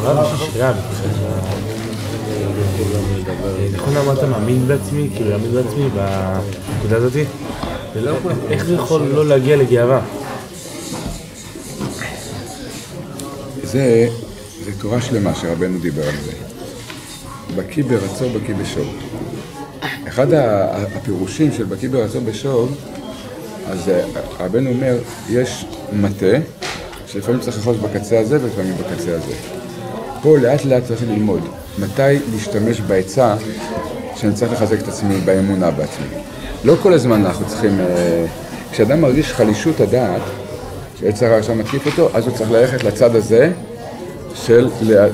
נכון אמרת מאמין בעצמי, כאילו להאמין בעצמי בנקודה הזאת? איך זה יכול לא להגיע לגאווה? זה תורה שלמה שרבנו דיבר על זה. בקיא ברצו, בקיא בשוב. אחד הפירושים של בקיא ברצו בשוב, אז רבנו אומר, יש מטה, שלפעמים צריך לחוש בקצה הזה ולפעמים בקצה הזה. פה לאט לאט צריך ללמוד מתי להשתמש בעצה שאני צריך לחזק את עצמי באמונה בעצמי. לא כל הזמן אנחנו צריכים, כשאדם מרגיש חלישות הדעת, שעצר הרשע מתקיף אותו, אז הוא צריך ללכת לצד הזה של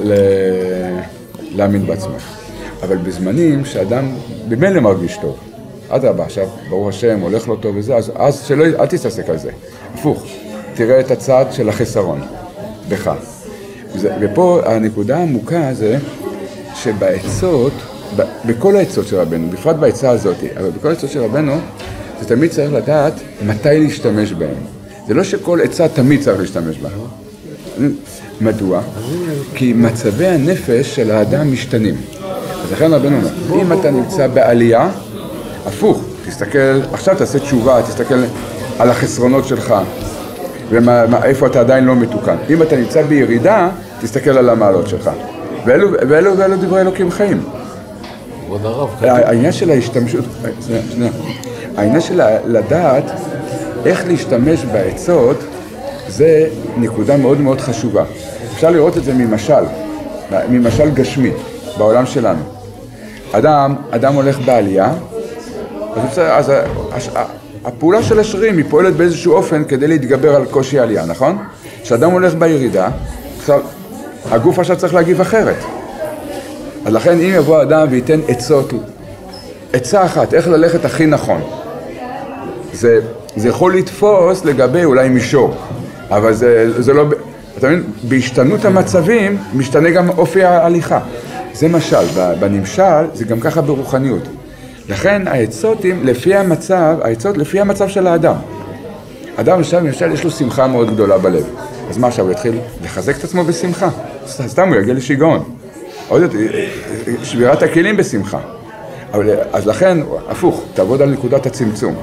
להאמין בעצמך. אבל בזמנים שאדם במילא מרגיש טוב, אדרבה, עכשיו ברוך השם הולך לו טוב וזה, אז אל תתעסק על זה. הפוך, תראה את הצד של החסרון בך. ופה הנקודה העמוקה זה שבעצות, בכל העצות של רבנו, בפרט בעצה הזאת, אבל בכל העצות של רבנו, זה תמיד צריך לדעת מתי להשתמש בהם. זה לא שכל עצה תמיד צריך להשתמש בה. מדוע? כי מצבי הנפש של האדם משתנים. אז לכן רבנו אומר, אם אתה נמצא בעלייה, הפוך, תסתכל, עכשיו תעשה תשובה, תסתכל על החסרונות שלך, ואיפה אתה עדיין לא מתוקן. אם אתה נמצא בירידה, תסתכל על המעלות שלך. ואלו דברי אלוקים חיים. העניין של ההשתמשות, העניין של לדעת איך להשתמש בעצות, זה נקודה מאוד מאוד חשובה. אפשר לראות את זה ממשל גשמי, בעולם שלנו. אדם הולך בעלייה, אז הפעולה של השרירים היא פועלת באיזשהו אופן כדי להתגבר על קושי העלייה, נכון? כשאדם הולך בירידה, הגוף עכשיו צריך להגיב אחרת. אז לכן אם יבוא אדם וייתן עצות, עצה אחת, איך ללכת הכי נכון, זה יכול לתפוס לגבי אולי מישור, אבל זה לא, אתה מבין, בהשתנות המצבים משתנה גם אופי ההליכה. זה משל, בנמשל זה גם ככה ברוחניות. לכן העצות לפי המצב של האדם. אדם למשל יש לו שמחה מאוד גדולה בלב. אז מה עכשיו, הוא יתחיל לחזק את עצמו בשמחה? סתם הוא יגיע לשיגעון. עוד יותר, שבירת הכלים בשמחה. אז לכן, הפוך, תעבוד על נקודת הצמצום.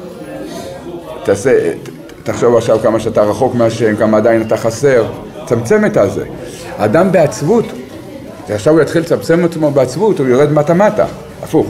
תחשוב עכשיו כמה שאתה רחוק מהשם, כמה עדיין אתה חסר, צמצם את הזה. האדם בעצבות, עכשיו הוא יתחיל לצמצם עצמו בעצבות, הוא יורד מטה-מטה, הפוך.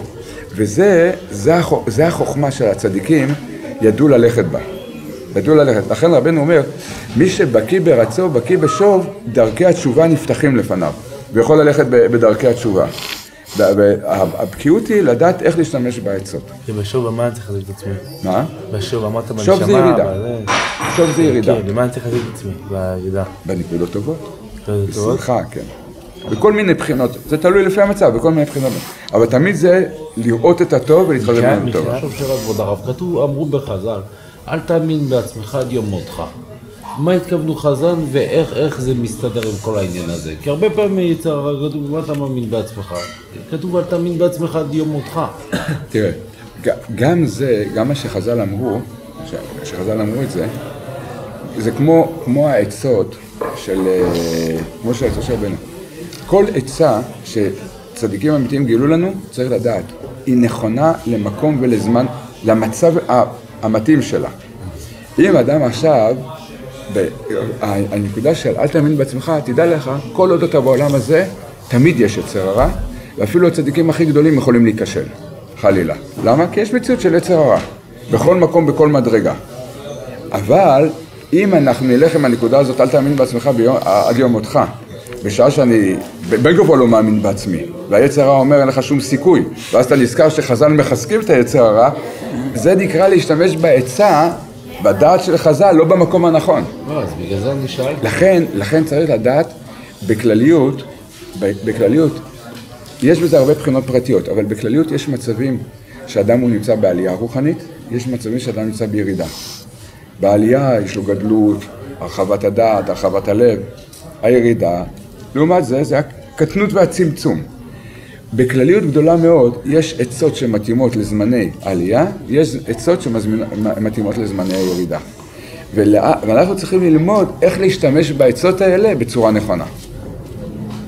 וזה החוכמה של הצדיקים, ידעו ללכת בה. לכן רבנו אומר, מי שבקיא ברצו, בקיא בשוב, דרכי התשובה נפתחים לפניו, ויכול ללכת בדרכי התשובה. והבקיאות היא לדעת איך להשתמש בעצות. ובשוב במה אני צריך לחזק את עצמי? מה? בשוב אמרת בנשמה. שוב זה ירידה. כן, במה אני צריך לחזק את עצמי? בירידה. בנקודות טובות. בשמחה, כן. בכל מיני בחינות, זה תלוי לפי המצב, בכל מיני בחינות. אבל תמיד זה לראות את הטוב ולהתחזק מהטוב. אני חושב שכבוד הרב, אמרו בחז"ל, אל תאמין בעצמך עד יום מותך. מה התכוונו חז"ל ואיך זה מסתדר עם כל העניין הזה? כי הרבה פעמים כתוב, מה אתה מאמין בעצמך? כתוב, אל תאמין בעצמך עד יום מותך. תראה, גם זה, גם מה שחז"ל אמרו, את זה, זה כמו העצות כמו שהעצות של רבנו. כל עצה שצדיקים אמיתיים גילו לנו, צריך לדעת, היא נכונה למקום ולזמן, למצב המתאים שלה. אם אדם עכשיו, הנקודה של אל תאמין בעצמך, תדע לך, כל עוד אתה בעולם הזה, תמיד יש יצר הרע, ואפילו הצדיקים הכי גדולים יכולים להיכשל, חלילה. למה? כי יש מציאות של יצר הרע, בכל מקום, בכל מדרגה. אבל אם אנחנו נלך עם הנקודה הזאת, אל תאמין בעצמך עד יום מותך, בשעה שאני בין גבוה לא מאמין בעצמי, והיצר הרע אומר אין לך שום סיכוי, ואז אתה נזכר שחז"ל מחזקים את היצר הרע, זה נקרא להשתמש בעצה, בדעת של חז"ל, לא במקום הנכון. אז בגלל זה אני שאלתי. לכן צריך לדעת בכלליות, יש בזה הרבה בחינות פרטיות, אבל בכלליות יש מצבים שאדם הוא נמצא בעלייה רוחנית, יש מצבים שאדם נמצא בירידה. בעלייה יש לו גדלות, הרחבת הדעת, הרחבת הלב, הירידה. לעומת זה הקטנות והצמצום. בכלליות גדולה מאוד, יש עצות שמתאימות לזמני עלייה, יש עצות שמתאימות לזמני הירידה. ואנחנו צריכים ללמוד איך להשתמש בעצות האלה בצורה נכונה.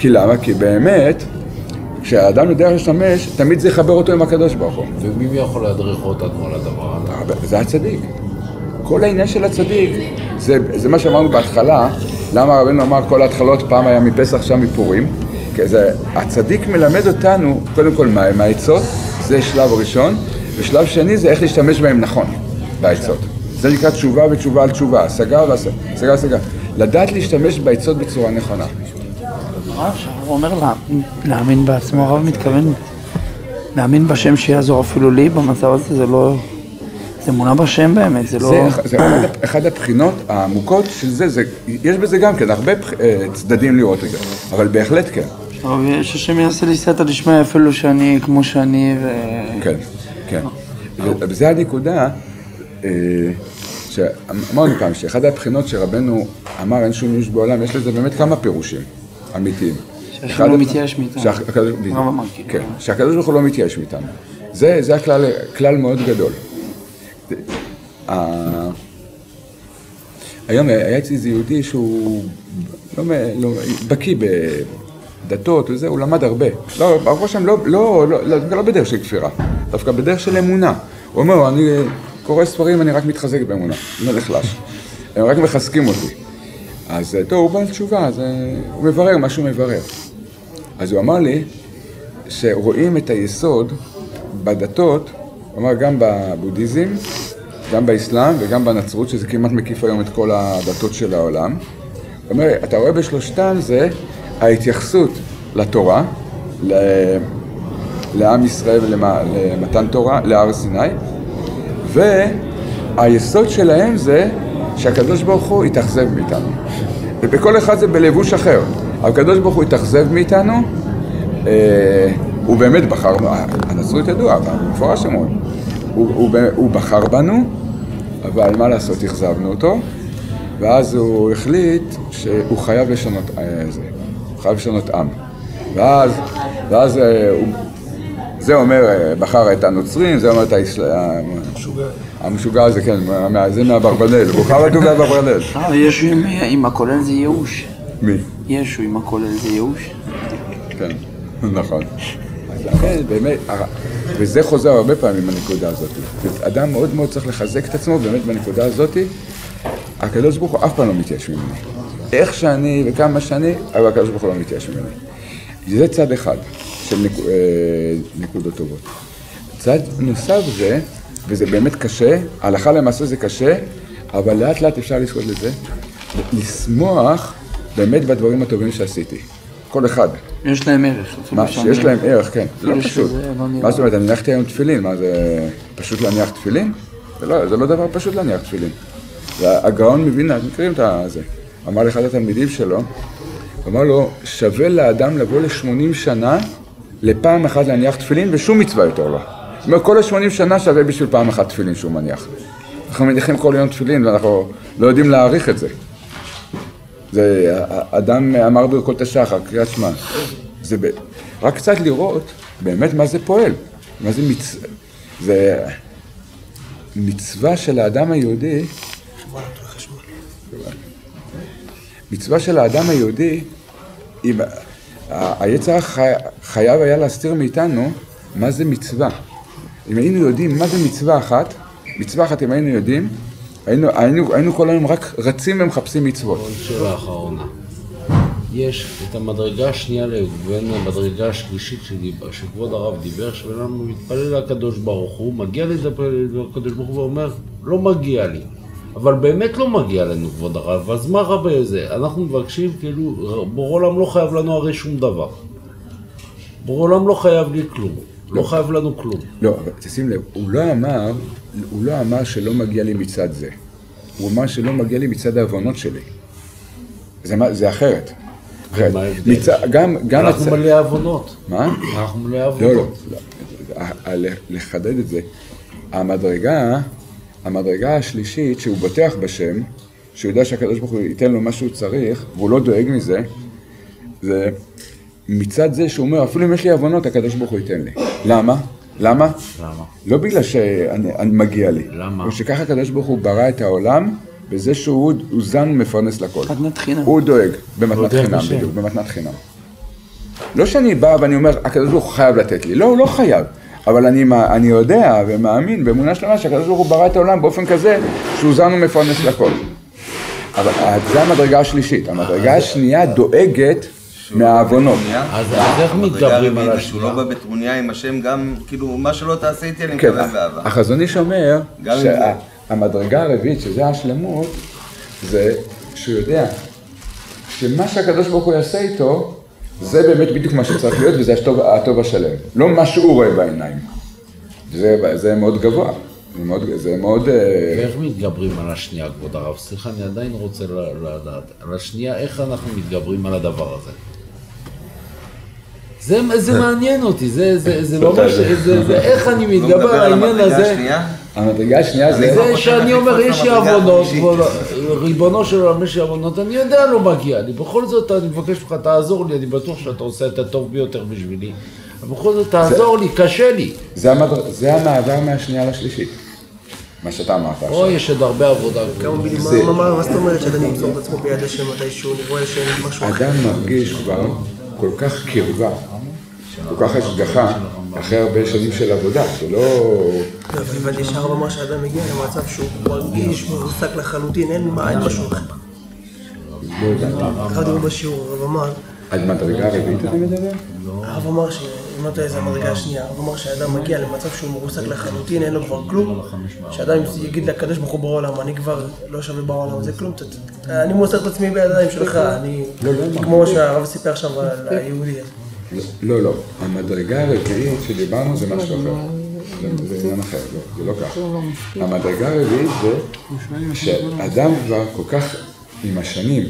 כי למה? כי באמת, כשהאדם יודע להשתמש, תמיד זה יחבר אותו עם הקדוש ברוך הוא. ומי יכול להדריך אותנו על הדבר הזה? זה הצדיק. כל העניין של הצדיק, זה מה שאמרנו בהתחלה, למה רבנו אמר כל ההתחלות פעם היה מפסח, עכשיו מפורים, כי הצדיק מלמד אותנו, קודם כל מהעצות, זה שלב ראשון, ושלב שני זה איך להשתמש בהם נכון, בעצות. זה נקרא תשובה ותשובה על תשובה, השגה והשגה. לדעת להשתמש בעצות בצורה נכונה. הרב אומר להאמין בעצמו, הרב מתכוון להאמין בשם שיעזור אפילו לי במצב הזה, זה לא... זה אמונה בשם באמת, זה לא... זה אחד הבחינות העמוקות של זה, יש בזה גם כן, הרבה צדדים לראות את זה, אבל בהחלט כן. אבל יש השם יעשה לי סייעתא דשמיא אפילו שאני כמו שאני ו... כן, כן. וזה הנקודה שאמרנו פעם, שאחד הבחינות שרבנו אמר אין שום איש בעולם, יש לזה באמת כמה פירושים אמיתיים. שהשם לא מתייאש מאיתנו. כן, שהקדוש ברוך הוא לא מתייאש מאיתנו. זה הכלל מאוד גדול. היום היה אצלי איזה יהודי שהוא לא בקיא בדתות וזה, הוא למד הרבה. ברוך השם לא בדרך של כפירה, דווקא בדרך של אמונה. הוא אומר, אני קורא ספרים, אני רק מתחזק באמונה, לא נחלש. הם רק מחזקים אותי. אז טוב, הוא בא לתשובה, אז הוא מברר מה שהוא מברר. אז הוא אמר לי שרואים את היסוד בדתות, הוא אמר גם בבודהיזם, גם באסלאם וגם בנצרות, שזה כמעט מקיף היום את כל הדתות של העולם. הוא אומר, אתה רואה בשלושתן זה ההתייחסות לתורה, לעם ישראל ולמתן תורה, להר סיני, והיסוד שלהם זה שהקדוש ברוך הוא יתאכזב מאיתנו. ובכל אחד זה בלבוש אחר. הקדוש ברוך הוא יתאכזב מאיתנו, הוא באמת בחר, הנצרות ידוע, במפורש מאוד. הוא בחר בנו, אבל מה לעשות, הכזבנו אותו, ואז הוא החליט שהוא חייב לשנות זה, הוא חייב לשנות עם. ואז זה אומר, בחר את הנוצרים, זה אומר את המשוגע הזה, כן, זה מהברבנל, הוא חייב לדוג מהברבנל. ישו עם הכולל זה ייאוש. מי? ישו עם הכולל זה ייאוש. כן, נכון. לכן, באמת, וזה חוזר הרבה פעמים בנקודה הזאת. אדם מאוד מאוד צריך לחזק את עצמו, באמת בנקודה הזאת, הקדוש ברוך הוא אף פעם לא מתייאש ממני. איך שאני וכמה שאני, אבל הקדוש ברוך הוא לא מתייאש ממני. זה צד אחד של נקודות טובות. צד נוסף זה, וזה באמת קשה, הלכה למעשה זה קשה, אבל לאט לאט אפשר לזכות לזה, לשמוח באמת בדברים הטובים שעשיתי. כל אחד. יש להם ערך. מה, שיש להם ערך, כן. זה לא פשוט. מה זאת אומרת, אני הנחתי היום תפילין, מה זה פשוט להניח תפילין? זה לא דבר פשוט להניח תפילין. הגאון מבין, אתם מכירים את זה. אמר לאחד התלמידים שלו, אמר לו, שווה לאדם לבוא ל-80 שנה לפעם אחת להניח תפילין ושום מצווה יותר לא. זאת אומרת, כל ה-80 שנה שווה בשביל פעם אחת תפילין שהוא מניח. אנחנו מניחים כל יום תפילין ואנחנו לא יודעים להעריך את זה. זה, אדם אמר ברכות השחר, קריאת שמע. רק קצת לראות באמת מה זה פועל. מה זה זה מצווה של האדם היהודי. מצווה של האדם היהודי, היצר חייב היה להסתיר מאיתנו מה זה מצווה. אם היינו יודעים מה זה מצווה אחת אם היינו יודעים, היינו כל היום רק רצים ומחפשים מצוות. עוד שאלה אחרונה. יש את המדרגה השנייה לבין המדרגה השלישית שכבוד הרב דיבר, שבנם מתפלל לקדוש ברוך הוא, מגיע לקדוש ברוך הוא ואומר, לא מגיע לי. אבל באמת לא מגיע לנו כבוד הרב, אז מה רבה זה? אנחנו מבקשים כאילו, בורא עולם לא חייב לנו הרי שום דבר. בורא עולם לא חייב לי כלום. לא חייב לנו כלום. לא, אבל תשים לב, הוא לא אמר שלא מגיע לי מצד זה. הוא אמר שלא מגיע לי מצד ההבנות שלי. זה אחרת. ומה ההבדל? אנחנו מלא הבנות. מה? אנחנו מלא הבנות. לא. לחדד את זה, המדרגה השלישית שהוא בוטח בשם, שהוא יודע שהקדוש ברוך הוא ייתן לו מה שהוא צריך, והוא לא דואג מזה, זה מצד זה שהוא אומר, אפילו אם יש לי הבנות, הקדוש ברוך הוא ייתן לי. למה? למה? לא בגלל שאני מגיע לי. למה? או שככה הקדוש ברוך הוא ברא את העולם, בזה שהוא זן ומפרנס לכל. מתנת חינם. הוא דואג במתנת חינם, בדיוק, במתנת חינם. לא שאני בא ואני אומר, הקדוש ברוך הוא חייב לתת לי. לא, הוא לא חייב. אבל אני יודע ומאמין באמונה שלמה שהקדוש ברוך הוא ברא את העולם באופן כזה שהוא זן ומפרנס לכל. אבל זה המדרגה השלישית. המדרגה השנייה דואגת מהעוונות. אז איך מתגברים על השנייה? שהוא לא בא בטרוניה עם השם גם, כאילו, מה שלא תעשה איתי אני מקבל באהבה. החזון איש אומר שהמדרגה הרביעית, שזה השלמות, זה שהוא יודע שמה שהקדוש ברוך הוא יעשה איתו, זה באמת בדיוק מה שצריך להיות, וזה הטוב השלם. לא מה שהוא רואה בעיניים. זה מאוד גבוה. זה מאוד... ואיך מתגברים על השנייה, כבוד הרב? סליחה, אני עדיין רוצה לדעת. על השנייה, איך אנחנו מתגברים על הדבר הזה? זה מעניין אותי, זה לא מה זה איך אני מתגבר על העניין הזה. המדרגה השנייה זה שאני אומר, יש לי עוונות, ריבונו של עולם יש לי עוונות, אני יודע לא מגיע לי, בכל זאת אני מבקש ממך, תעזור לי, אני בטוח שאתה עושה את הטוב ביותר בשבילי, אבל בכל זאת תעזור לי, קשה לי. זה המעבר מהשנייה לשלישית, מה שאתה אמרת עכשיו. או, יש עוד הרבה עבודה. כמה מילים, מה זאת אומרת שאדם ימסור את עצמו ביד השם מתישהו, נבוא לשם משהו אחר? אדם מרגיש כבר כל כך קרבה, כל כך השגחה, אחרי הרבה שנים של עבודה, שלא... אבל ישר לומר שאדם מגיע למצב שהוא מרגיש, מרוסק לחלוטין, אין משהו אחר. אחד הוא בשיעור, הרב אמר... על מדרגה רביעית אתה מדבר? הרב אמר אם לא תהיה איזה המדרגה השנייה, הרב אמר שאדם מגיע למצב שהוא מרוסק לחלוטין, אין לו כבר כלום, שאדם יגיד לקדוש ברוך הוא בעולם, אני כבר לא שווה בעולם, זה כלום, אני מוסר את עצמי בידיים שלך, אני... כמו שהרב סיפר עכשיו על היהודי. לא, המדרגה הרביעית שדיברנו זה משהו אחר, זה עניין אחר, זה לא כך. המדרגה הרביעית זה שאדם כבר כל כך עם השנים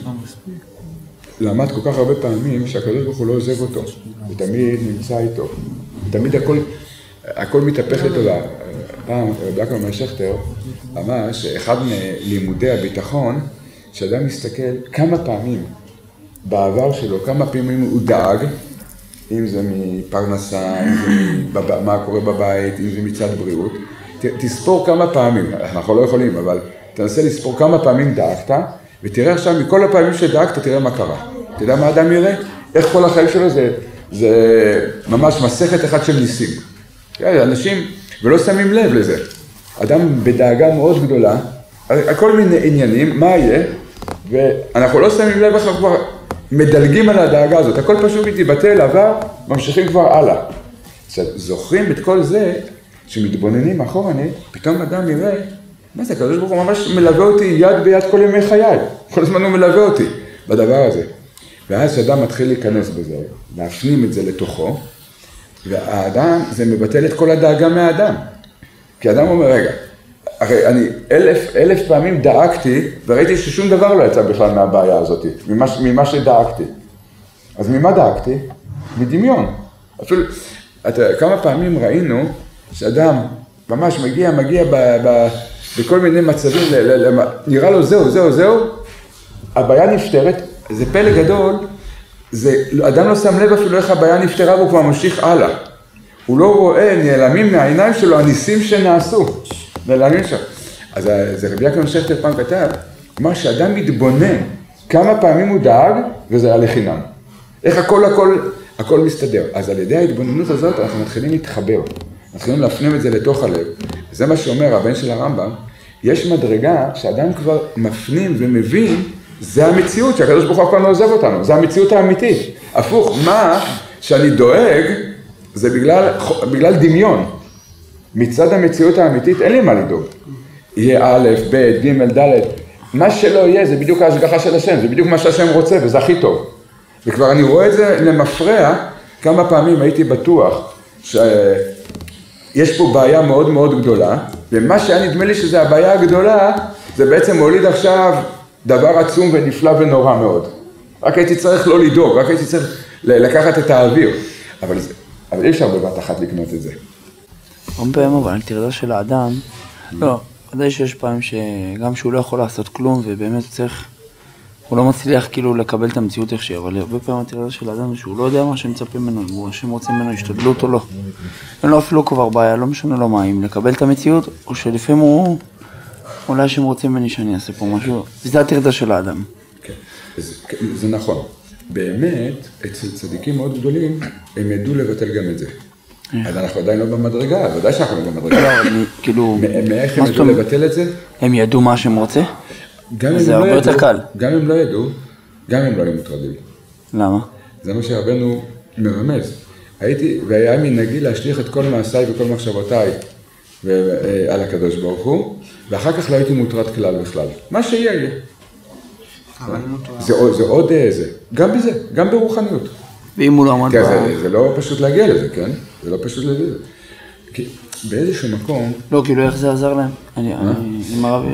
למד כל כך הרבה פעמים שהקדוש ברוך הוא לא עוזב אותו, הוא תמיד נמצא איתו, תמיד הכל מתהפך לטובה. פעם רבי יעקב מאיר שכטר אמר שאחד מלימודי הביטחון, שאדם מסתכל כמה פעמים בעבר שלו, כמה פעמים הוא דאג, אם זה מפרנסה, אם זה מה קורה בבית, אם זה מצד בריאות, תספור כמה פעמים, אנחנו לא יכולים, אבל תנסה לספור כמה פעמים דאגת, ותראה עכשיו מכל הפעמים שדאגת, תראה מה קרה. אתה יודע מה האדם יראה? איך כל החיים שלו זה ממש מסכת אחד של ניסים. אנשים, ולא שמים לב לזה. אדם בדאגה מאוד גדולה, על כל מיני עניינים, מה יהיה? ואנחנו לא שמים לב איך כבר מדלגים על הדאגה הזאת. הכל פשוט מתבטל, עבר, ממשיכים כבר הלאה. זוכרים את כל זה, שמתבוננים אחורנית, פתאום אדם יראה, מה זה, הקדוש ברוך הוא ממש מלווה אותי יד ביד כל ימי חיי. כל הזמן הוא מלווה אותי בדבר הזה. ואז שאדם מתחיל להיכנס בזה, להפנים את זה לתוכו, והאדם, זה מבטל את כל הדאגה מהאדם. כי האדם אומר, רגע, הרי אני אלף פעמים דאגתי, וראיתי ששום דבר לא יצא בכלל מהבעיה הזאת, ממה שדאגתי. אז ממה דאגתי? מדמיון. אפילו, כמה פעמים ראינו שאדם ממש מגיע בכל מיני מצבים, נראה לו זהו, הבעיה נפתרת, זה פלא גדול, אדם לא שם לב אפילו איך הבעיה נפתרה והוא כבר ממשיך הלאה. הוא לא רואה, נעלמים מהעיניים שלו הניסים שנעשו, נעלמים שם. אז זה רבי יעקב שכטר פעם כתב, אמר שאדם מתבונן כמה פעמים הוא דאג וזה היה לחינם. איך הכל מסתדר. אז על ידי ההתבוננות הזאת אנחנו מתחילים להתחבר, מתחילים להפנים את זה לתוך הלב. זה מה שאומר הבן של הרמב"ם, יש מדרגה שאדם כבר מפנים ומבין, זה המציאות שהקדוש ברוך הוא כבר לא עוזב אותנו, זה המציאות האמיתית. הפוך, מה שאני דואג, זה בגלל דמיון. מצד המציאות האמיתית אין לי מה לדאוג. יהיה א', ב', ג', ד', מה שלא יהיה זה בדיוק ההשגחה של השם, זה בדיוק מה שהשם רוצה וזה הכי טוב. וכבר אני רואה את זה למפרע, כמה פעמים הייתי בטוח שיש פה בעיה מאוד מאוד גדולה, ומה שהיה נדמה לי שזה הבעיה הגדולה, זה בעצם מוליד עכשיו דבר עצום ונפלא ונורא מאוד. רק הייתי צריך לא לדאוג, רק הייתי צריך לקחת את האוויר. אבל אי אפשר בבת אחת לקנות את זה. הרבה פעמים אבל תרדה של האדם, לא, ודאי שיש פעמים שגם שהוא לא יכול לעשות כלום ובאמת צריך, הוא לא מצליח כאילו לקבל את המציאות איך שהיא, אבל הרבה פעמים תרדה של האדם שהוא לא יודע מה שמצפים ממנו, או שהם רוצים ממנו השתדלות או לא. אין לו אפילו כבר בעיה, לא משנה לו מה, אם לקבל את המציאות, או שלפעמים הוא, אולי שהם רוצים ממני שאני אעשה פה משהו, זה התרדה של האדם. כן, זה נכון. באמת, אצל צדיקים מאוד גדולים, הם ידעו לבטל גם את זה. אז אנחנו עדיין לא במדרגה, ודאי שאנחנו לא במדרגה. כאילו... מאיך הם ידעו לבטל את זה? הם ידעו מה שהם רוצה? זה הרבה יותר קל. גם אם לא ידעו, גם אם לא היו מוטרדים. למה? זה מה שרבנו מרמז. והיה מנהגי להשליך את כל מעשיי וכל מחשבותיי על הקדוש ברוך הוא, ואחר כך לא הייתי מוטרד כלל בכלל. מה שיהיה יהיה. זה עוד זה. גם בזה, גם ברוחניות. ואם הוא לא עמד זה לא פשוט להגיע לזה, כן? זה לא פשוט להגיע לזה. כי באיזשהו מקום... לא, כאילו איך זה עזר להם? עם הרב...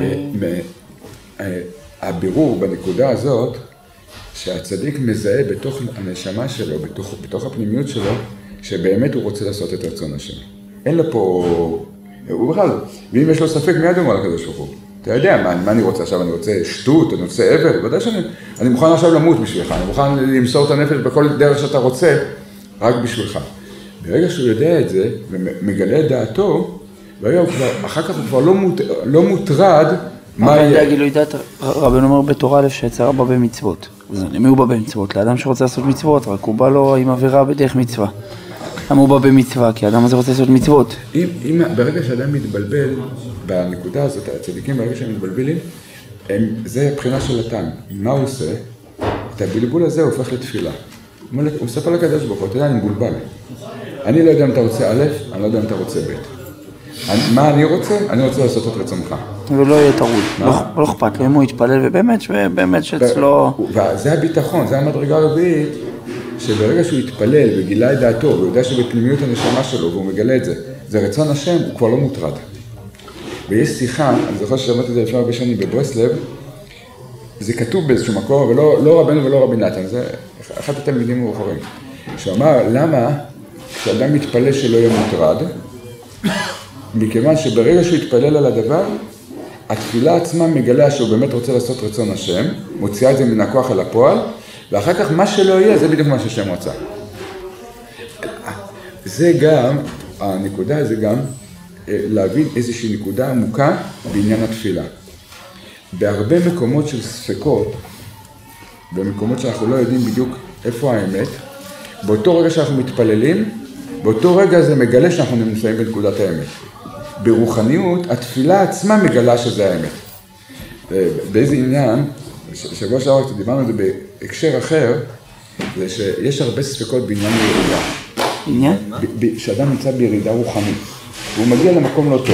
הבירור בנקודה הזאת, שהצדיק מזהה בתוך הנשמה שלו, בתוך הפנימיות שלו, שבאמת הוא רוצה לעשות את רצון השם. אין לו פה... הוא בכלל, ואם יש לו ספק, מיד הוא אומר לקדוש ברוך הוא. אתה יודע מה אני רוצה עכשיו? אני רוצה שטות, אני רוצה אבל, ודאי שאני מוכן עכשיו למות בשבילך, אני מוכן למסור את הנפש בכל דרך שאתה רוצה, רק בשבילך. ברגע שהוא יודע את זה, ומגלה את דעתו, אחר כך הוא כבר לא מוטרד מה יהיה. אבל גילוי דעת, רבנו אומר בתורה א' שיצר בא במצוות. אז למי הוא בא במצוות? לאדם שרוצה לעשות מצוות, רק הוא בא לו עם עבירה בדרך מצווה. למה הוא בא במצווה? כי האדם הזה רוצה לעשות מצוות. ברגע שאדם מתבלבל, בנקודה הזאת, הצדיקים ברגע שהם מתבלבלים, זה הבחינה של התם. מה הוא עושה? את הבלבול הזה הוא הופך לתפילה. הוא מספר לקדוש ברוך הוא, אתה יודע, אני מבולבל. אני לא יודע אם אתה רוצה א', אני לא יודע אם אתה רוצה ב'. מה אני רוצה? אני רוצה לעשות את רצונך. ולא יהיה טרוד, לא אכפת לו, אם הוא יתפלל ובאמת שאצלו... וזה הביטחון, זה המדרגה הרביעית, שברגע שהוא יתפלל וגילה את דעתו, והוא יודע שבפנימיות הנשמה שלו, והוא מגלה את זה, זה רצון השם, הוא כבר לא מוטרד. ויש שיחה, אני זוכר ששמעתי את זה לפני הרבה שנים בברסלב, זה כתוב באיזשהו מקום, ולא רבנו ולא רבי נתן, זה אחד התלמידים המאוחרים, שהוא אמר, למה כשאדם מתפלל שלא יהיה מוטרד, מכיוון שברגע שהוא יתפלל על הדבר, התפילה עצמה מגלה שהוא באמת רוצה לעשות רצון השם, מוציאה את זה מן הכוח אל הפועל, ואחר כך מה שלא יהיה, זה בדיוק מה שהשם רצה. זה גם, הנקודה זה גם להבין איזושהי נקודה עמוקה בעניין התפילה. בהרבה מקומות של ספקות, במקומות שאנחנו לא יודעים בדיוק איפה האמת, באותו רגע שאנחנו מתפללים, באותו רגע זה מגלה שאנחנו נמצאים בנקודת האמת. ברוחניות, התפילה עצמה מגלה שזה האמת. באיזה עניין, שבוע שעבר דיברנו על זה בהקשר אחר, זה שיש הרבה ספקות בעניין ירידה. עניין? שאדם נמצא בירידה רוחנית, והוא מגיע למקום לא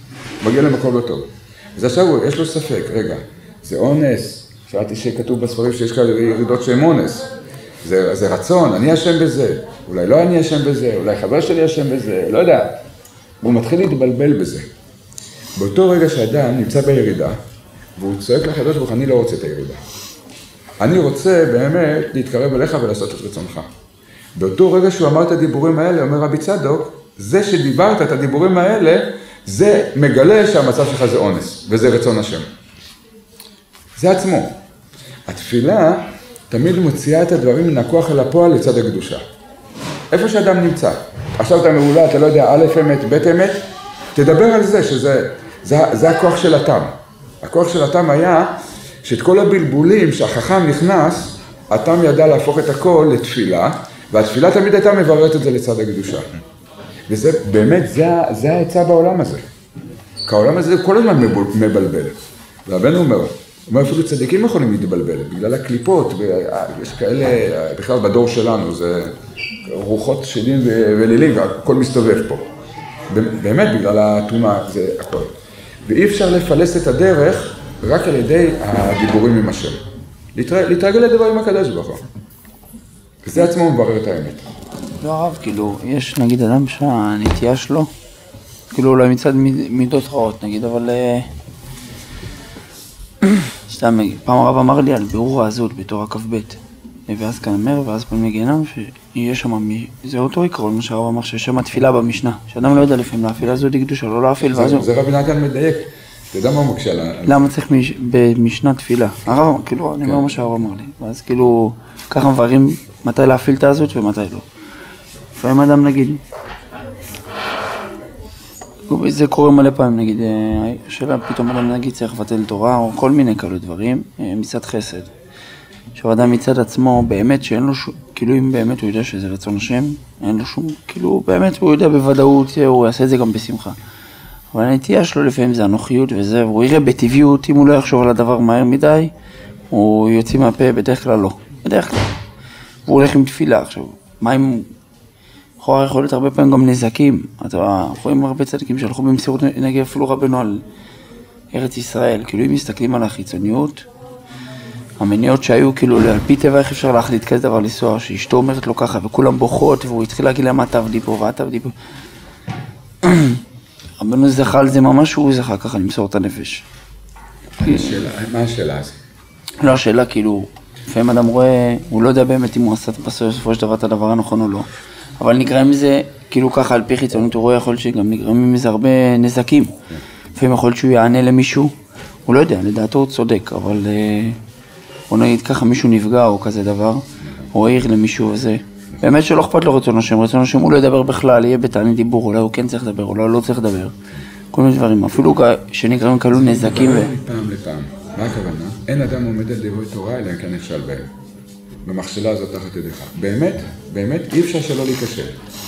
טוב. אז עכשיו יש לו ספק, רגע, זה אונס, שמעתי שכתוב בספרים שיש כאלה ירידות שהן אונס, זה רצון, אני אשם בזה, אולי לא אני אשם בזה, אולי חבר שלי אשם בזה, לא יודע. הוא מתחיל להתבלבל בזה. באותו רגע שאדם נמצא בירידה, והוא צועק לקדוש ברוך הוא, אני לא רוצה את הירידה. אני רוצה באמת להתקרב אליך ולעשות את רצונך. באותו רגע שהוא אמר את הדיבורים האלה, אומר רבי צדוק, זה שדיברת את הדיבורים האלה, זה מגלה שהמצב שלך זה אונס, וזה רצון השם. זה עצמו. התפילה תמיד מוציאה את הדברים מן הכוח אל הפועל לצד הקדושה. איפה שאדם נמצא. עכשיו אתה מעולה, אתה לא יודע א' אמת, ב' אמת, תדבר על זה, שזה הכוח של התם. הכוח של התם היה שאת כל הבלבולים שהחכם נכנס, התם ידע להפוך את הכל לתפילה, והתפילה תמיד הייתה מבררת את זה לצד הקדושה. וזה באמת, זה העצה בעולם הזה. כי העולם הזה כל הזמן מבלבל. והבן אומר אפילו צדיקים יכולים להתבלבל, בגלל הקליפות, ויש כאלה, בכלל בדור שלנו, זה רוחות שדים ולילים, הכל מסתובב פה. באמת, בגלל התאומה, זה הכל. ואי אפשר לפלס את הדרך רק על ידי הדיבורים עם השם. להתרגל לדבר עם הקדוש ברוך הוא. וזה עצמו מברר את האמת. לא הרב, כאילו, יש נגיד אדם שהנטייה שלו, כאילו אולי מצד מידות רעות נגיד, אבל סתם, פעם הרב אמר לי על בירור העזות בתורה כ"ב, ואז כאן אומר, ואז פעם מגנם שיש שם, זה אותו עיקרון, מה שהרב אמר, שיש שם תפילה במשנה, שאדם לא יודע לפעמים להפעיל עזות קדושה, לא להפעיל, ואז זה רבי נתן מדייק, אתה יודע מה הוא מקשה לה? למה צריך במשנה תפילה? הרב, כאילו, אני אומר מה שהרב אמר לי, ואז כאילו, ככה מבררים מתי להפעיל את העזות ומתי לא. לפעמים אדם נגיד, זה קורה מלא פעמים, נגיד, שאלה פתאום אדם נגיד צריך לבטל תורה או כל מיני כאלה דברים, מצד חסד. עכשיו אדם מצד עצמו, באמת שאין לו שום, כאילו אם באמת הוא יודע שזה רצון השם, אין לו שום, כאילו באמת הוא יודע בוודאות, הוא יעשה את זה גם בשמחה. אבל הנטייה שלו לפעמים זה הנוחיות וזה, והוא יראה בטבעיות, אם הוא לא יחשוב על הדבר מהר מדי, הוא יוצא מהפה, בדרך כלל לא, בדרך כלל. הוא הולך עם תפילה עכשיו, מה אם... לכאורה יכול להיות הרבה פעמים גם נזקים, אנחנו רואים הרבה צדיקים שהלכו במסירות נגיד אפילו רבנו על ארץ ישראל, כאילו אם מסתכלים על החיצוניות, המניעות שהיו כאילו על פי טבע איך אפשר להחליט כזה דבר לנסוע, שאשתו אומרת לו ככה וכולם בוכות והוא התחיל להגיד לה מה תעבדי פה ואת תעבדי פה. רבנו זכה על זה ממש, הוא זכה ככה למסור את הנפש. מה השאלה הזאת? לא, השאלה כאילו, לפעמים אדם רואה, הוא לא יודע באמת אם הוא עשה בסופו של דבר את הדבר הנכון או לא. אבל נגרם מזה, כאילו ככה על פי חיצוניות, הוא רואה יכול להיות שגם נגרמים מזה הרבה נזקים. לפעמים יכול להיות שהוא יענה למישהו, הוא לא יודע, לדעתו הוא צודק, אבל בוא נגיד ככה מישהו נפגע או כזה דבר, או העיר למישהו וזה. באמת שלא אכפת לו רצון השם הוא לא ידבר בכלל, יהיה בתענית דיבור, אולי הוא כן צריך לדבר, אולי הוא לא צריך לדבר. כל מיני דברים, אפילו שנגרמים כאלו נזקים מפעם לפעם, מה הכוונה? אין אדם עומד על דברי תורה אלא אם כן נכשל בהם. במכשלה הזאת תחת ידיך. באמת, אי אפשר שלא להיכשל.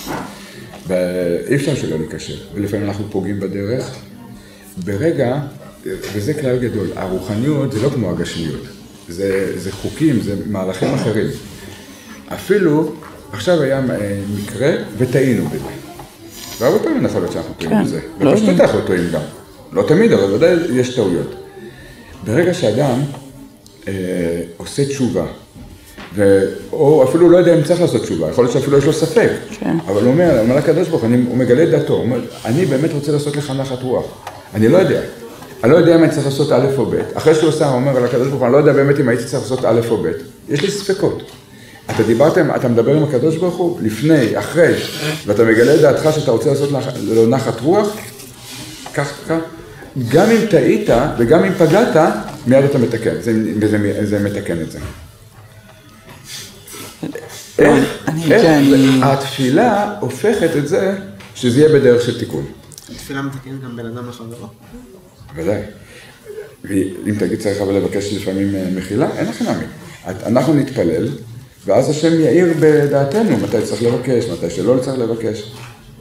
אי אפשר שלא להיכשל. ולפעמים אנחנו פוגעים בדרך. ברגע, וזה כלל גדול, הרוחניות זה לא כמו הגשמיות. זה חוקים, זה מהלכים אחרים. אפילו, עכשיו היה מקרה וטעינו בזה. והרבה פעמים יכול להיות שאנחנו טועים בזה. ופשוט אנחנו טועים גם. לא תמיד, אבל ודאי יש טעויות. ברגע שאדם עושה תשובה, או אפילו לא יודע אם צריך לעשות תשובה, יכול להיות שאפילו יש לו ספק, אבל הוא אומר לקדוש ברוך הוא מגלה את דעתו, הוא אומר, אני באמת רוצה לעשות לך נחת רוח, אני לא יודע אם אני צריך לעשות א' או ב', אחרי שהוא עושה, הוא אומר לקדוש ברוך הוא, אני לא יודע באמת אם הייתי צריך לעשות א' או ב', יש לי ספקות. אתה מדבר עם הקדוש ברוך הוא, לפני, אחרי, ואתה מגלה את דעתך שאתה רוצה לעשות לו נחת רוח, כך, גם אם טעית וגם אם פגעת, מיד אתה מתקן, זה מתקן את זה. התפילה הופכת את זה שזה יהיה בדרך של תיקון. התפילה מתקנת גם בן אדם לחברו? בוודאי. אם תגיד צריך אבל לבקש לפעמים מחילה, אין לכם נאמין. אנחנו נתפלל, ואז השם יאיר בדעתנו מתי צריך לבקש, מתי שלא צריך לבקש.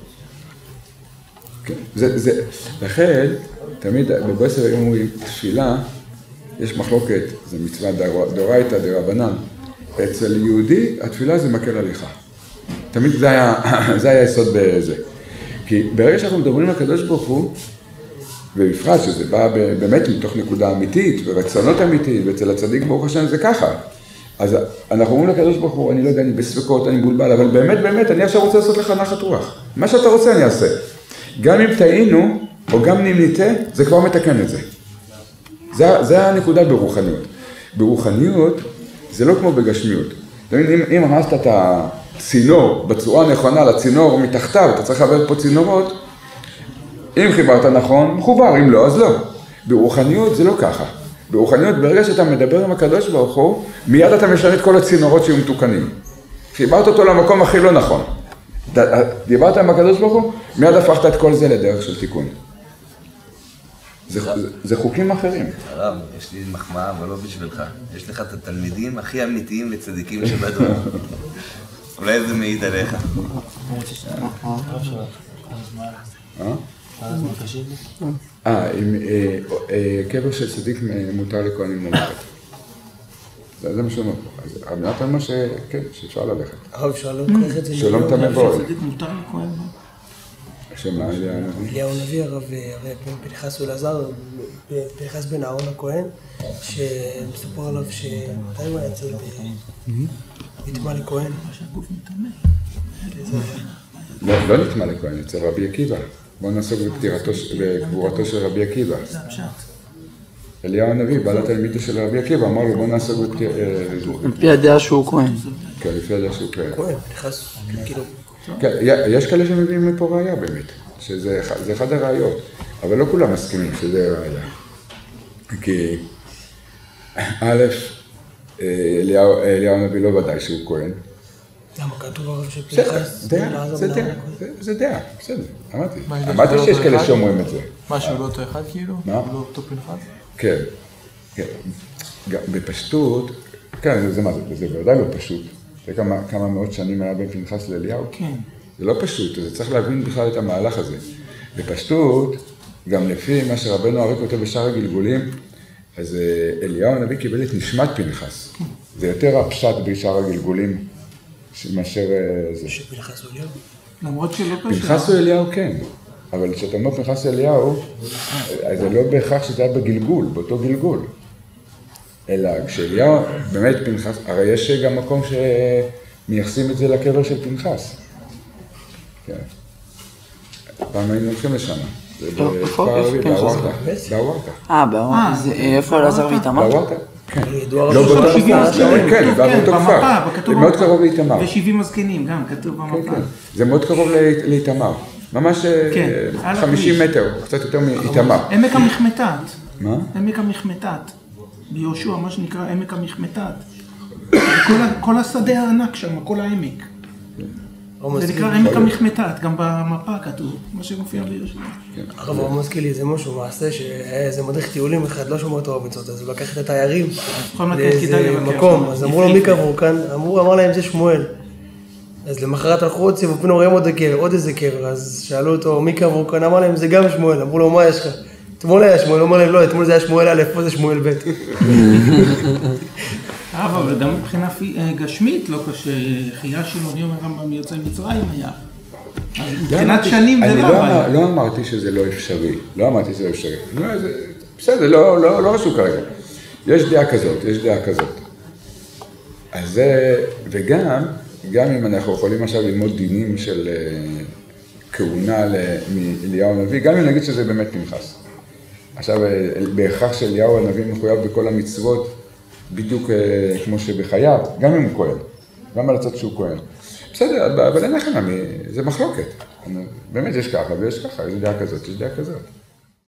לכן, תמיד בברסלב היום אומרים, תפילה, יש מחלוקת, זה מצווה דאורייתא דרבנן. אצל יהודי, התפילה זה מקל הליכה. תמיד זה היה יסוד בזה. כי ברגע שאנחנו מדברים על הקדוש ברוך הוא, ובפרט שזה בא באמת מתוך נקודה אמיתית, ורצונות אמיתית, ואצל הצדיק ברוך השם זה ככה. אז אנחנו אומרים לקדוש ברוך הוא, אני לא יודע, אני בספקות, אני מבולבל, אבל באמת, אני עכשיו רוצה לעשות לך נחת רוח. מה שאתה רוצה אני אעשה. גם אם טעינו, או גם אם נטעה, זה כבר מתקן את זה. זה הנקודה ברוחניות. ברוחניות, זה לא כמו בגשמיות. אם הרסת את הצינור בצורה הנכונה לצינור מתחתיו, אתה צריך לחבר פה צינורות, אם חיברת נכון, מחובר, אם לא, אז לא. ברוחניות זה לא ככה. ברוחניות, ברגע שאתה מדבר עם הקדוש ברוך הוא, מיד אתה משנה את כל הצינורות שיהיו מתוקנים. חיברת אותו למקום הכי לא נכון. דיברת עם הקדוש ברוך הוא, מיד הפכת את כל זה לדרך של תיקון. זה חוקים אחרים. הרב, יש לי מחמאה, אבל לא בשבילך. יש לך את התלמידים הכי אמיתיים וצדיקים שבדור. אולי זה מעיד עליך. קבר של צדיק מותר לכהנים ללכת. זה מה שאומר. אז אמרת מה שכן, שאפשר ללכת. אפשר ללכת את זה. שלא מטמא באוהל. צדיק מותר לכהן. שמה אליהו הנביא? אליהו הנביא, הרב פנחס ולעזר, פנחס בן אהרון הכהן, שמספר עליו מתי הוא היה אצל נטמא לכהן. לא נטמא לכהן, אצל רבי עקיבא. בואו נעסוק בקבורתו של רבי עקיבא. אליהו הנביא, בעל התלמיד של רבי עקיבא, אמר לו בואו נעסוק בקבורתו. לפי הדעה שהוא כהן. כן, לפי הדעה שהוא כהן. כהן, פנחס, כאילו. כן, יש כאלה שמביאים לפה ראייה באמת, שזה אחד הראיות, אבל לא כולם מסכימים שזה ראייה. כי א', אליהו הנביא לא ודאי שהוא כהן. למה כתוב הרב שפנחס? זה דעה, בסדר, אמרתי שיש כאלה שאומרים את זה. משהו לא אותו אחד כאילו? מה? לא אותו פנחס? כן, בפשטות, כן, זה מה זה, זה בוודאי לא פשוט. זה כמה מאות שנים היה בין פנחס לאליהו. כן. זה לא פשוט, זה צריך להבין בכלל את המהלך הזה. בפשטות, גם לפי מה שרבנו הרי כותב בשאר הגלגולים, אז אליהו הנביא קיבל את נשמת פנחס. זה יותר הפשט בשאר הגלגולים מאשר זה. שפנחס הוא אליהו? למרות שלא קשה. פנחס הוא אליהו כן, אבל כשאתה אומר פנחס אליהו, אז זה לא בהכרח שזה היה בגלגול, באותו גלגול. אלא כשאליהו, באמת פנחס, הרי יש גם מקום שמייחסים את זה לקבר של פנחס. כן. פעם היינו הולכים לשם. איפה? באוורטה. באוורטה. איפה אלעזר ואיתמר? באוורטה. כן. ידוע לא באותו שבעים כפר, הזקנים. כן, באותו כפר. זה מאוד קרוב לאיתמר. ו70 הזקנים גם, כתוב כן, במפה. כן. זה מאוד קרוב לאיתמר. ממש 50 מטר, קצת יותר מאיתמר. עמק המחמתת. מה? עמק המחמתת. ביהושע, מה שנקרא עמק המחמתת. כל השדה הענק שם, כל העמק. זה נקרא עמק המחמתת, גם במפה כתוב, מה שמופיע ביהושע. הרב הוא מזכיר לי איזה משהו, מעשה שהיה איזה מדריך טיולים אחד, לא שומר תורה ומצוות, אז הוא לקח את התיירים לאיזה מקום, אז אמרו לו מי קבור כאן, אמר להם זה שמואל. אז למחרת הלכו עוד סיבוב, פתאום רואים עוד איזה קבר, אז שאלו אותו מי קבור כאן, אמר להם זה גם שמואל, אמרו לו מה יש לך? אתמול היה שמואל, אמר להם לא, אתמול זה היה שמואל א', פה זה שמואל ב'. אבל גם מבחינה גשמית לא קשה, חייה שמעוני אומר גם מיוצאי מצרים היה. מבחינת שנים זה לא היה. לא אמרתי שזה לא אפשרי, בסדר, לא רשו כרגע. יש דעה כזאת. אז זה, וגם אם אנחנו יכולים עכשיו ללמוד דינים של כהונה מאליהו הנביא, גם אם נגיד שזה באמת פנחס. עכשיו, בהכרח שאליהו הנביא מחויב בכל המצוות, בדיוק כמו שבחייו, גם אם הוא כהן, גם על הצד שהוא כהן. בסדר, אבל אין לכם, זה מחלוקת. באמת יש ככה ויש ככה, יש דעה כזאת, יש דעה כזאת.